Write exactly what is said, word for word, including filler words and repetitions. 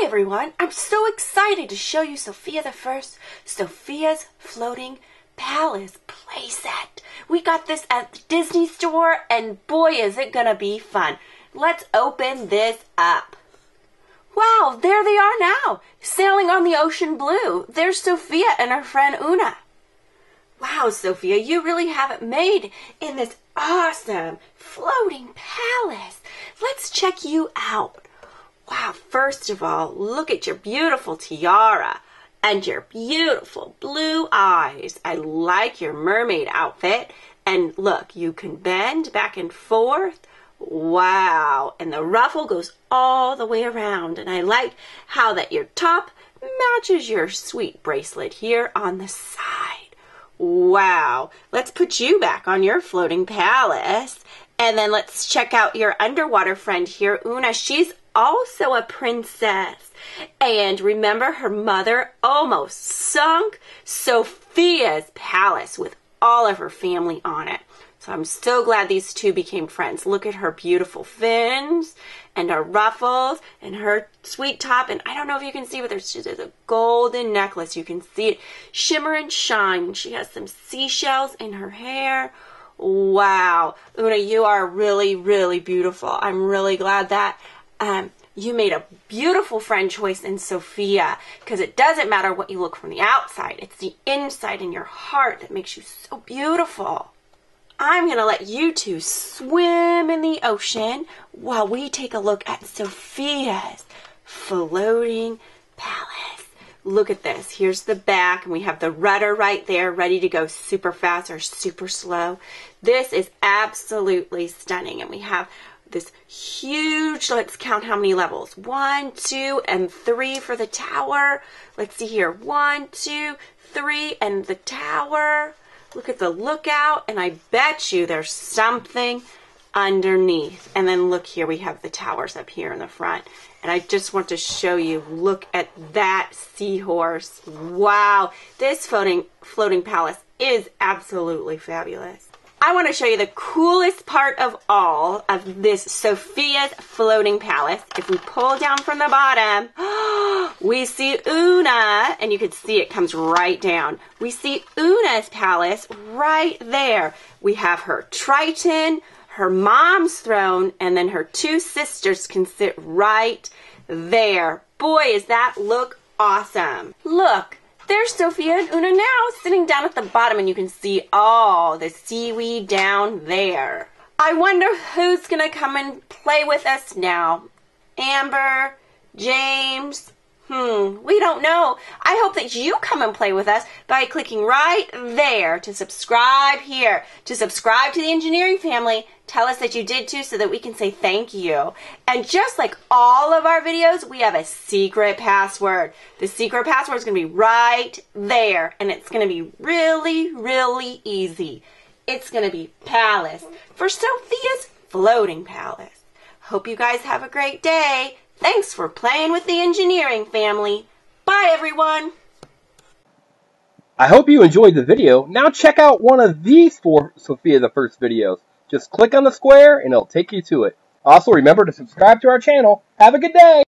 everyone, I'm so excited to show you Sofia the First, Sofia's Floating Palace playset. We got this at the Disney store and boy is it gonna be fun. Let's open this up. Wow, there they are now, sailing on the ocean blue. There's Sofia and her friend Una. Wow, Sofia, you really have it made in this awesome floating palace. Let's check you out. Wow, first of all, look at your beautiful tiara and your beautiful blue eyes. I like your mermaid outfit. And look, you can bend back and forth. Wow, and the ruffle goes all the way around. And I like how that your top matches your sweet bracelet here on the side. Wow, let's put you back on your floating palace. And then let's check out your underwater friend here, Una. She's also a princess. And remember, her mother almost sunk Sofia's palace with all of her family on it. So I'm so glad these two became friends. Look at her beautiful fins and her ruffles and her sweet top. And I don't know if you can see, but there's just a golden necklace. You can see it shimmer and shine. She has some seashells in her hair. Wow. Una, you are really, really beautiful. I'm really glad that um, you made a beautiful friend choice in Sofia, because it doesn't matter what you look from the outside. It's the inside in your heart that makes you so beautiful. I'm going to let you two swim in the ocean while we take a look at Sofia's floating palace. Look at this. Here's the back, and we have the rudder right there ready to go super fast or super slow. This is absolutely stunning, and we have this huge, let's count how many levels. One, two, and three for the tower. Let's see here. One, two, three, and the tower. Look at the lookout, and I bet you there's something underneath. And then look here, we have the towers up here in the front. And I just want to show you, look at that seahorse. Wow, this floating, floating palace is absolutely fabulous. I want to show you the coolest part of all of this Sofia's floating palace. If we pull down from the bottom, we see Una, and you can see it comes right down. We see Una's palace right there. We have her Triton, her mom's throne, and then her two sisters can sit right there. Boy, does that look awesome. Look. There's Sofia and Una now sitting down at the bottom, and you can see all the seaweed down there. I wonder who's going to come and play with us now. Amber? James? Hmm, we don't know. I hope that you come and play with us by clicking right there to subscribe here. To subscribe to the engineering family, tell us that you did too so that we can say thank you. And just like all of our videos, we have a secret password. The secret password is going to be right there, and it's going to be really, really easy. It's going to be Palace for Sofia's Floating Palace. Hope you guys have a great day. Thanks for playing with the engineering family. Bye, everyone. I hope you enjoyed the video. Now check out one of these four Sofia the First videos. Just click on the square and it'll take you to it. Also, remember to subscribe to our channel. Have a good day.